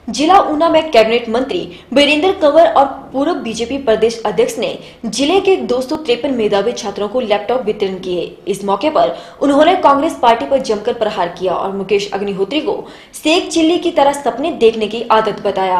जिला ऊना में कैबिनेट मंत्री वीरेंद्र कंवर और पूर्व बीजेपी प्रदेश अध्यक्ष ने जिले के 253 मेधावी छात्रों को लैपटॉप वितरण किए। इस मौके पर उन्होंने कांग्रेस पार्टी पर जमकर प्रहार किया और मुकेश अग्निहोत्री को शेख चिल्ली की तरह सपने देखने की आदत बताया।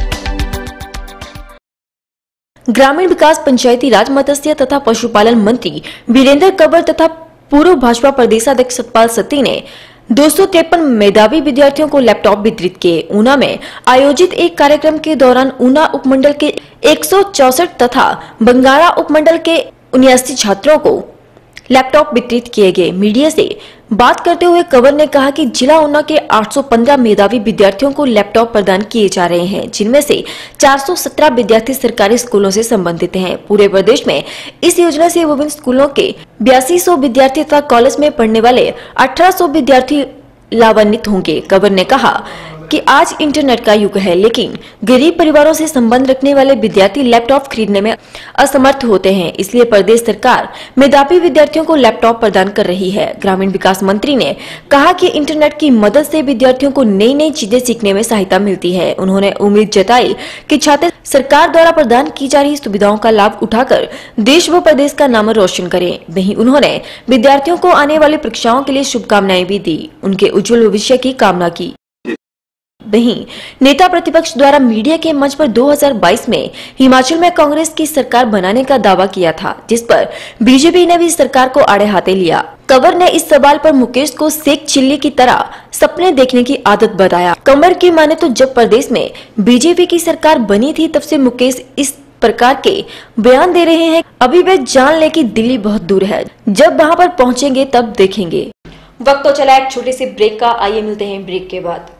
ग्रामीण विकास, पंचायती राज, मत्स्य तथा पशुपालन मंत्री वीरेंद्र कंवर तथा पूर्व भाजपा प्रदेशाध्यक्ष सतपाल सत्ती ने 253 मेधावी विद्यार्थियों को लैपटॉप वितरित किए। ऊना में आयोजित एक कार्यक्रम के दौरान ऊना उपमंडल के 164 तथा बंगारा उपमंडल के 79 छात्रों को लैपटॉप वितरित किए गए। मीडिया से बात करते हुए कंवर ने कहा कि जिला ऊना के 815 मेधावी विद्यार्थियों को लैपटॉप प्रदान किए जा रहे हैं, जिनमें से 417 विद्यार्थी सरकारी स्कूलों से संबंधित हैं। पूरे प्रदेश में इस योजना से विभिन्न स्कूलों के 8200 विद्यार्थी तथा कॉलेज में पढ़ने वाले 1800 विद्यार्थी लाभान्वित होंगे। कंवर ने कहा कि आज इंटरनेट का युग है, लेकिन गरीब परिवारों से संबंध रखने वाले विद्यार्थी लैपटॉप खरीदने में असमर्थ होते हैं। इसलिए प्रदेश सरकार मेधावी विद्यार्थियों को लैपटॉप प्रदान कर रही है। ग्रामीण विकास मंत्री ने कहा कि इंटरनेट की मदद से विद्यार्थियों को नई नई चीजें सीखने में सहायता मिलती है। उन्होंने उम्मीद जताई कि छात्र सरकार द्वारा प्रदान की जा रही सुविधाओं का लाभ उठाकर देश व प्रदेश का नाम रोशन करें। वहीं उन्होंने विद्यार्थियों को आने वाली परीक्षाओं के लिए शुभकामनाएं भी दी, उनके उज्जवल भविष्य की कामना की। वहीं नेता प्रतिपक्ष द्वारा मीडिया के मंच पर 2022 में हिमाचल में कांग्रेस की सरकार बनाने का दावा किया था, जिस पर बीजेपी ने भी सरकार को आड़े हाथे लिया। कंवर ने इस सवाल पर मुकेश को शेख चिल्ली की तरह सपने देखने की आदत बताया। कंवर की माने तो जब प्रदेश में बीजेपी की सरकार बनी थी, तब से मुकेश इस प्रकार के बयान दे रहे हैं। अभी वे जान ले कि दिल्ली बहुत दूर है, जब वहाँ पर पहुँचेंगे तब देखेंगे। वक्त तो चला एक छोटे से ब्रेक का, आइए मिलते हैं ब्रेक के बाद।